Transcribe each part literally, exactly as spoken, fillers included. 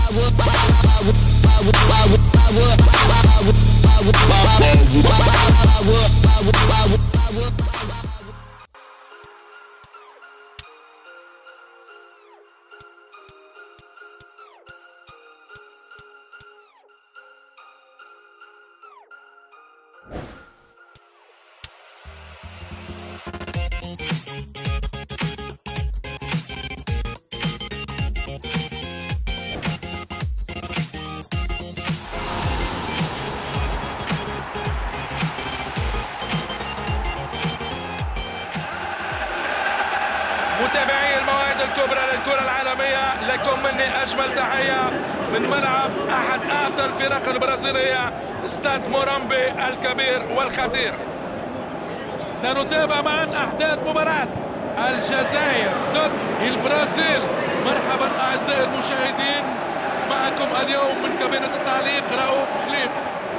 متابعي المواعيد الكبرى للكرة العالمية، لكم مني أجمل تحية من ملعب أحد أعتى الفرق البرازيلية، استاد مورومبي الكبير والخطير. سنتابع معا أحداث مباراة الجزائر ضد البرازيل. مرحبا أعزائي المشاهدين، معكم اليوم من كابينة التعليق رؤوف خليف.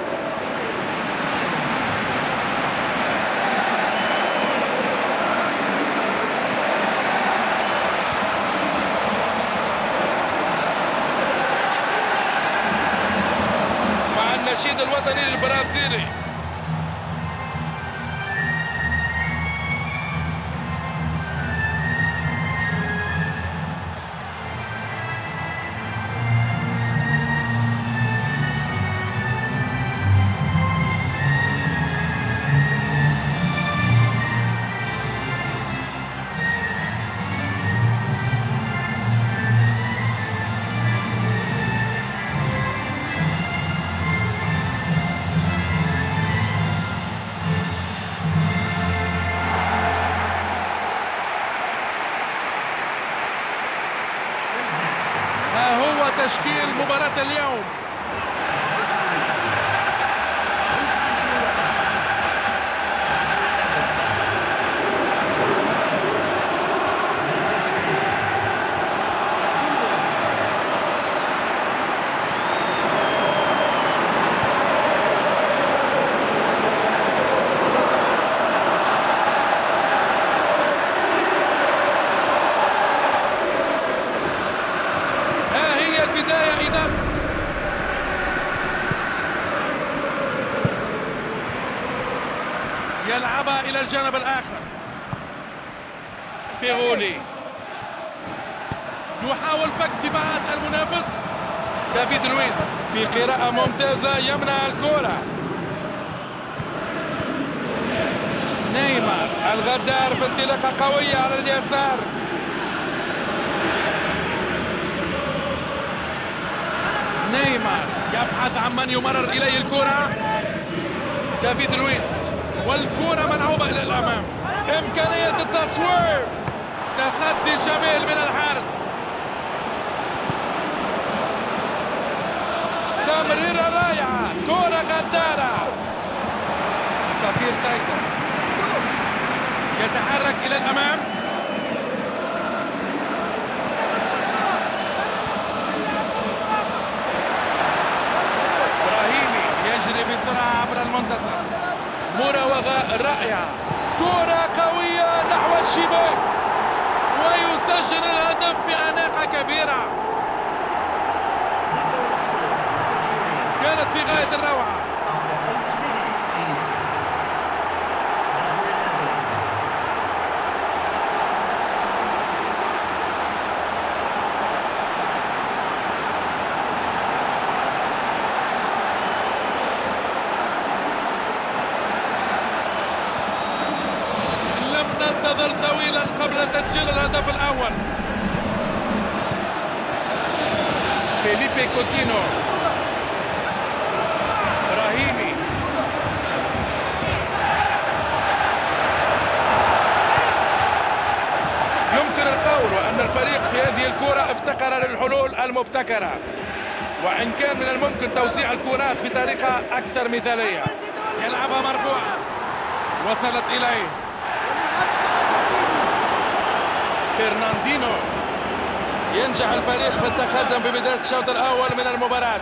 النشيد الوطني البرازيلي. تشكيل مباراة اليوم: البداية إذا يلعبها إلى الجانب الآخر. فيغولي يحاول فك دفاعات المنافس. دافيد لويس في قراءة ممتازة يمنع الكرة. نيمار الغدار في انطلاقة قوية على اليسار. نيمار يبحث عن من يمرر إليه الكرة. دافيد لويس والكرة ملعوبة إلى الأمام. إمكانية التصوير، تصدي جميل من الحارس. تمريرة رائعة، كرة غدارة. سفير تايتا يتحرك إلى الأمام. بسرعة عبر المنتصف. مراوغة رائعة، كرة قوية نحو الشباك ويسجل الهدف بأناقة كبيرة. كانت في غاية الروعة. ننتظر طويلا قبل تسجيل الهدف الأول. فيليبي كوتينو، براهيمي، يمكن القول أن الفريق في هذه الكرة افتقر للحلول المبتكرة، وإن كان من الممكن توزيع الكرات بطريقة أكثر مثالية. يلعبها مرفوعة، وصلت إليه فرناندينو. ينجح الفريق في التقدم في بداية الشوط الأول من المباراة.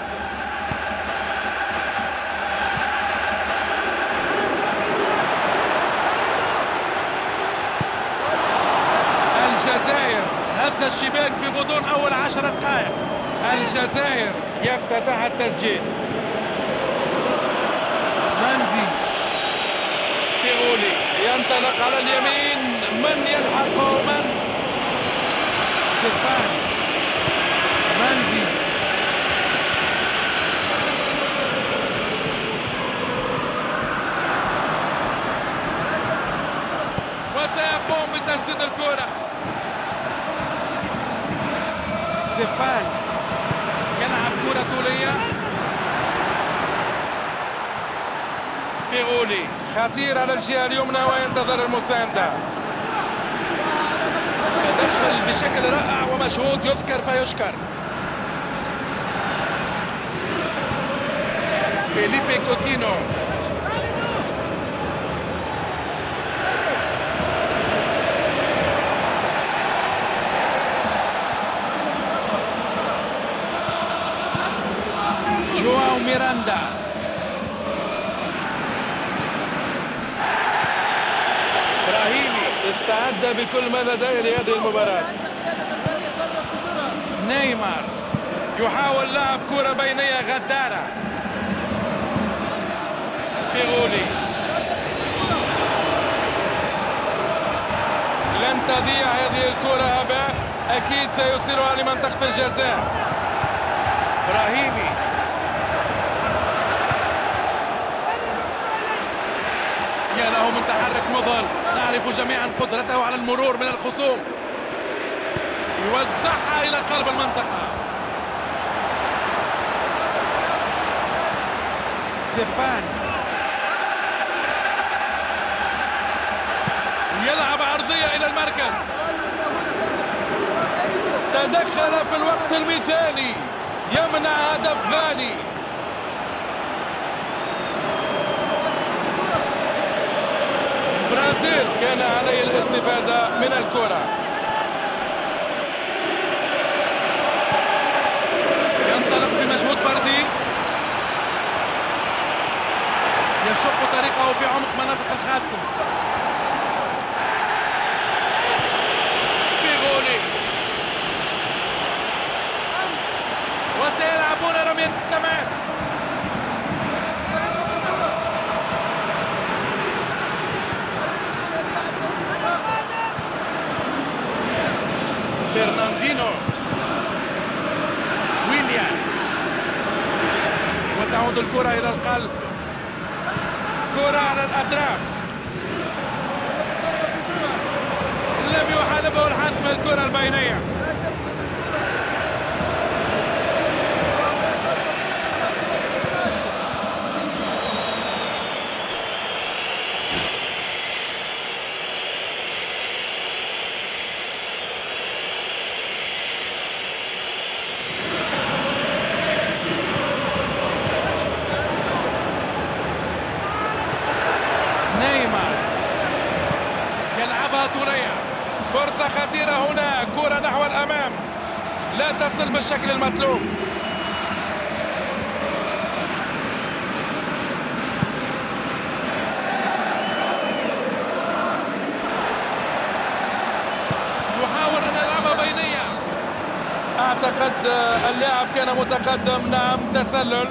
الجزائر هز الشباك في غضون أول عشر دقائق. الجزائر يفتتح التسجيل. مندي فيغولي ينطلق على اليمين، من يلحقه من؟ سيفان مندي وسيقوم بتسديد الكرة. سيفان يلعب كرة طولية. فيغولي خطير على الجهة اليمنى وينتظر المساندة. تدخل بشكل رائع ومجهود يذكر فيشكر. فيليبي كوتينو جواو ميراندا إبراهيمي استعد بكل ما لديه لهذه المباراة. نيمار يحاول لعب كرة بينية غدارة. فيغولي لن تضيع هذه الكرة هباء، أكيد سيوصلها لمنطقة الجزاء. إبراهيمي يا له من تحرك مضل، نعرف جميعا قدرته على المرور من الخصوم. يوزعها إلى قلب المنطقة. سيفان يلعب عرضية إلى المركز، تدخل في الوقت المثالي، يمنع هدف غالي. البرازيل كان عليه الاستفادة من الكرة. ينطلق بمجهود فردي، يشق طريقه في عمق مناطق الخصم. فيغولي وسيلعبون رمية التماس. فرناندينو ويليان وتعود الكرة إلى القلب. كرة على الأطراف، لم يحالفه الحظ في الكرة البينية. نيمار يلعبها طولية، فرصة خطيرة هنا، كرة نحو الأمام لا تصل بالشكل المطلوب. يحاول أن يلعبها بينية. أعتقد اللاعب كان متقدم. نعم، تسلل.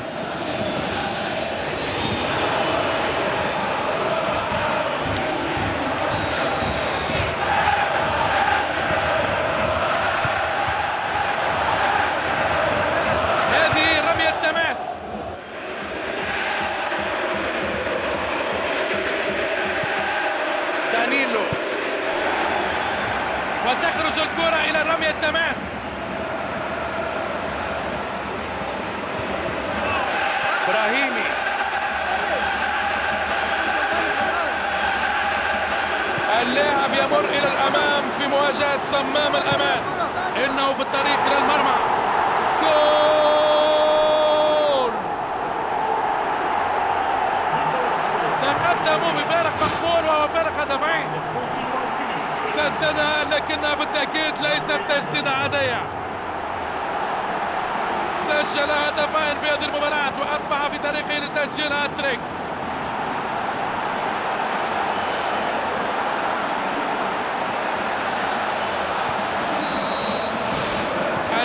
دانيلو وتخرج الكرة إلى رمي التماس. إبراهيمي اللاعب يمر إلى الأمام في مواجهة صمام الأمان، إنه في الطريق إلى المرمى. جول! تقدموا بفارق مقبول وهو فارق هدفين. سددها لكنها بالتأكيد ليست تسديدة عادية. سجل هدفين في هذه المباراة وأصبح في طريقه لتسجيل هاتريك.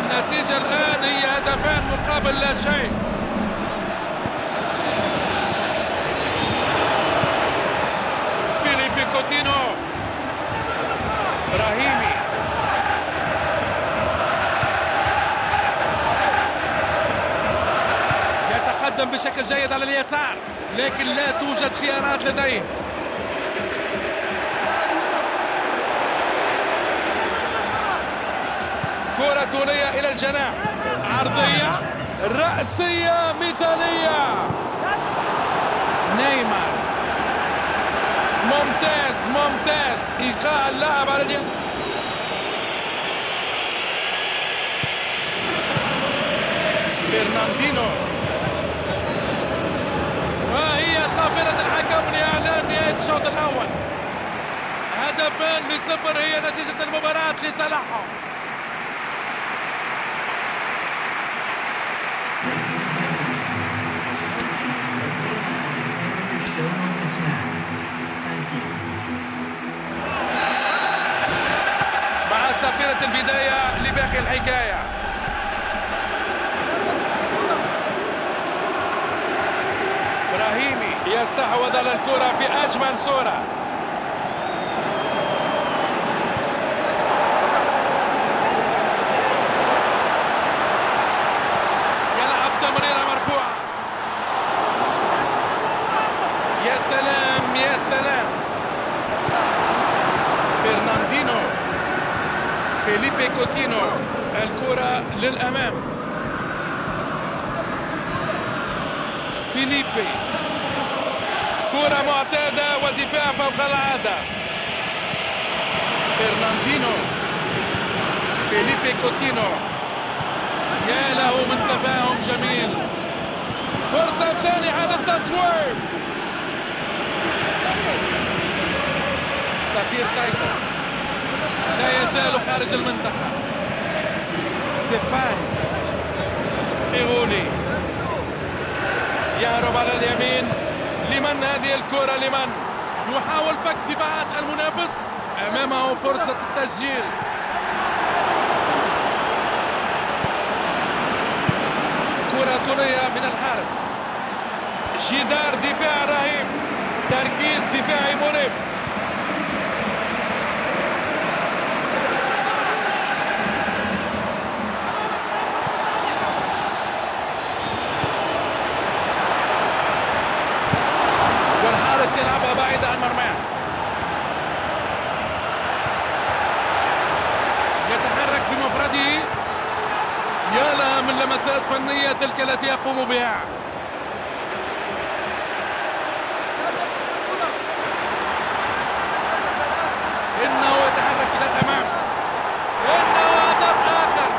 والنتيجة الآن هي هدفان مقابل لا شيء. فيليبي كوتينو، إبراهيمي، يتقدم بشكل جيد على اليسار لكن لا توجد خيارات لديه. كرة طولية إلى الجناح، عرضية رأسية مثالية. نيمار، ممتاز ممتاز، إيقاع اللاعب على اليمين. فرناندينو، وهي صافرة الحكم لإعلان نهاية الشوط الأول. هدفان لصفر هي نتيجة المباراة لصالحهم. مع صافرة البداية لباقي الحكاية. إبراهيمي يستحوذ على الكرة في أجمل صورة. يلعب تمريرة مرفوعة. يا سلام يا سلام. فرناندينو، فيليبي كوتينو، الكرة للأمام. فيليبي، كرة معتادة ودفاع فوق العادة. فرناندينو، فيليبي كوتينو، يا له من تفاهم جميل. فرصة سانحة للتصوير. سفير تايتا لا يزال خارج المنطقة. سيفاي، فيغولي يهرب على اليمين. لمن هذه الكرة؟ لمن يحاول فك دفاعات المنافس؟ أمامه فرصة التسجيل. كرة طولية من الحارس. جدار دفاع رهيب، تركيز دفاعي مريب. يلعبها بعيدة عن مرماه. يتحرك بمفرده. يا لها من لمسات فنية تلك التي يقوم بها. إنه يتحرك إلى الأمام. إنه هدف آخر.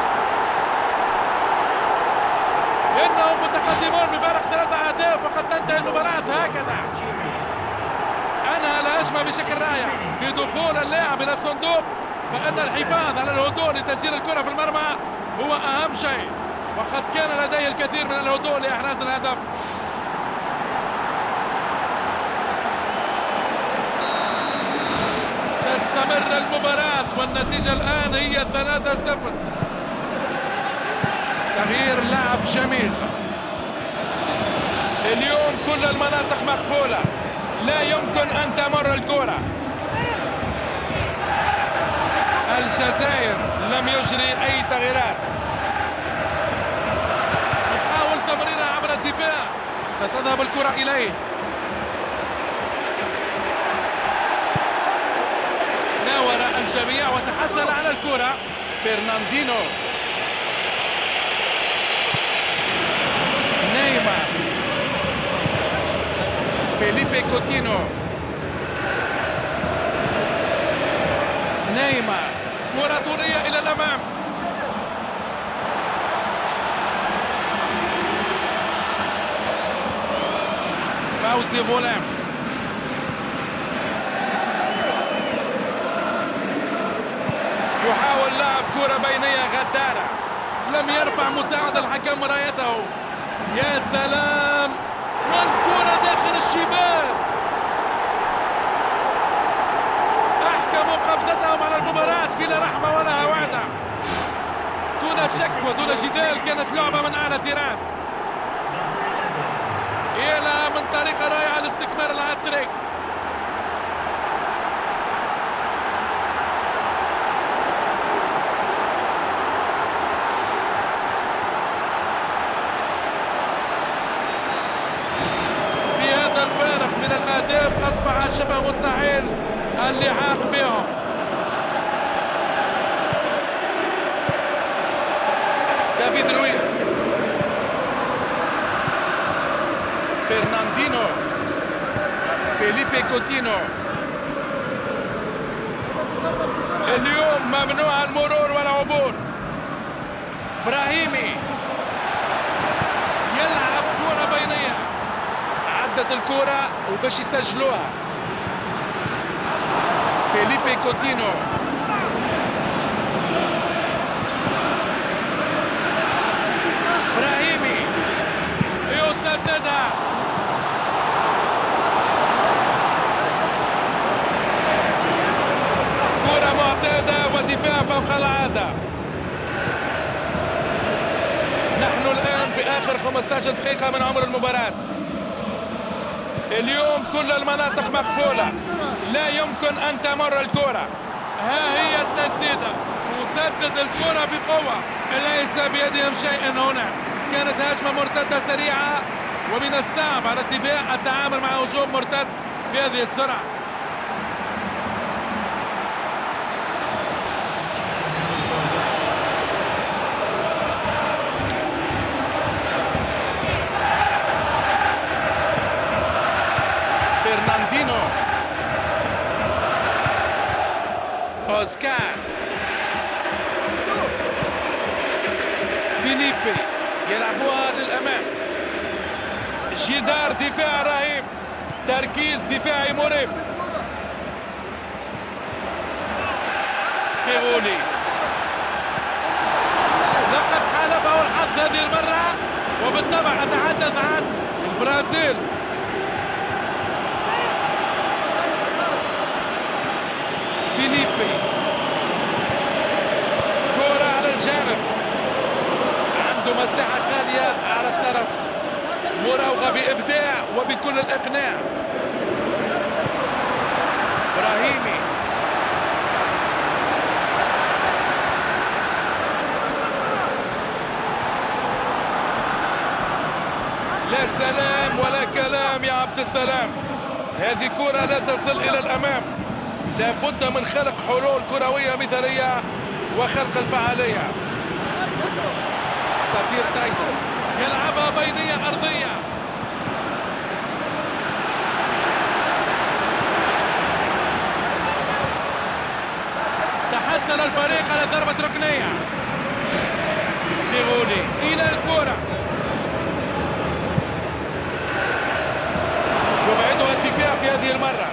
إنهم متقدمون بفارق ثلاثة أهداف وقد تنتهي المباراة هكذا. أنهى الهجمة بشكل رائع بدخول اللاعب إلى الصندوق، فإن الحفاظ على الهدوء لتسجيل الكرة في المرمى هو أهم شيء، وقد كان لديه الكثير من الهدوء لإحراز الهدف. تستمر المباراة والنتيجة الآن هي ثلاثة صفر. تغيير لعب جميل. اليوم كل المناطق مقفولة، لا يمكن أن تمر الكرة. الجزائر لم يجري أي تغييرات. يحاول تمريرها عبر الدفاع، ستذهب الكرة إليه. ناور الجميع وتحصل على الكرة. فرناندينو، نيمار، فيليبي كوتينو، نيمار، كرة طولية إلى الأمام. فوزي غلام، يحاول لعب كرة بينية غدارة، لم يرفع مساعد الحكم رايته. يا سلام، والكرة داخل الشباك. أحكموا قبضتهم على المباراة بلا رحمة ولا هوادة. دون شك ودون جدال كانت لعبة من أعلى طراز. إلى من طريقة رائعة لاستكمال الهاتريك. بهذا الفارق من الأهداف أصبح شبه مستحيل اللحاق بهم. دافيد لويس، فرناندينو، فيليبي كوتينو. اليوم ممنوع المرور والعبور. براهيمي يلعب كرة بينية، عدت الكرة وباش يسجلوها. فيليبي كوتينو، براهيمي يسددها. كرة معتادة ودفاع فوق العادة. نحن الآن في آخر خمسة عشر دقيقة من عمر المباراة. اليوم كل المناطق مقفولة، لا يمكن أن تمر الكرة. ها هي التسديدة، مسدد الكرة بقوة، ليس بيدهم شيء هنا. كانت هجمة مرتدة سريعة ومن الصعب على الدفاع التعامل مع هجوم مرتد بهذه السرعة. فرناندينو، أوسكار، فيليبي يلعبوها للأمام. جدار دفاع رهيب، تركيز دفاعي مريب. فيغولي، لقد حالفه الحظ هذه المرة، وبالطبع أتحدث عن البرازيل. فيليبي، كرة على الجانب، عنده مساحة خالية على الطرف، مراوغة بإبداع وبكل الإقناع. براهيمي، لا سلام ولا كلام يا عبد السلام. هذه كرة لا تصل إلى الأمام. لابد من خلق حلول كروية مثالية وخلق الفعالية. سفير تايتل يلعبها بينية أرضية. تحسن الفريق على ضربة ركنية. فيغولي إلى الكرة، يبعدها الدفاع في هذه المرة.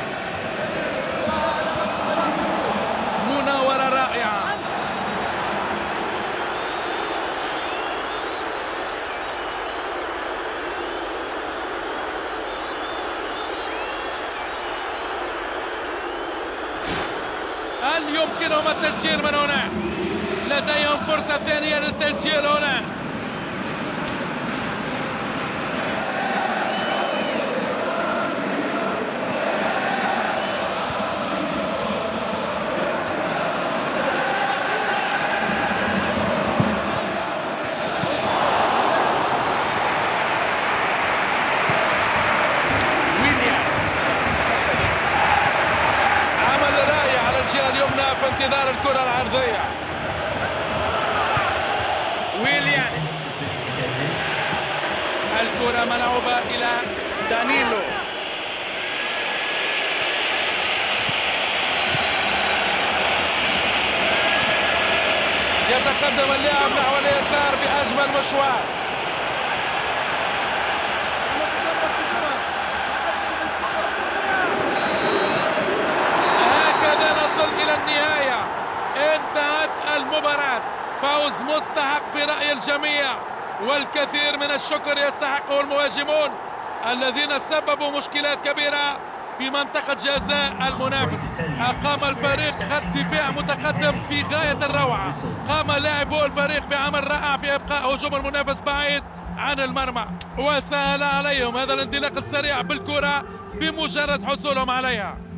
مناورة رائعة. هل يمكنهم التسجيل من هنا؟ لديهم فرصة ثانية للتسجيل هنا. اليمنى في انتظار الكرة العرضية. ويليان، الكرة ملعوبة إلى دانيلو. يتقدم اللاعب نحو اليسار في أجمل مشوار. إلى النهاية انتهت المباراة. فوز مستحق في رأي الجميع، والكثير من الشكر يستحقه المهاجمون الذين سببوا مشكلات كبيرة في منطقة جزاء المنافس. أقام الفريق خط دفاع متقدم في غاية الروعة. قام لاعبو الفريق بعمل رائع في إبقاء هجوم المنافس بعيد عن المرمى، وسهل عليهم هذا الانطلاق السريع بالكرة بمجرد حصولهم عليها.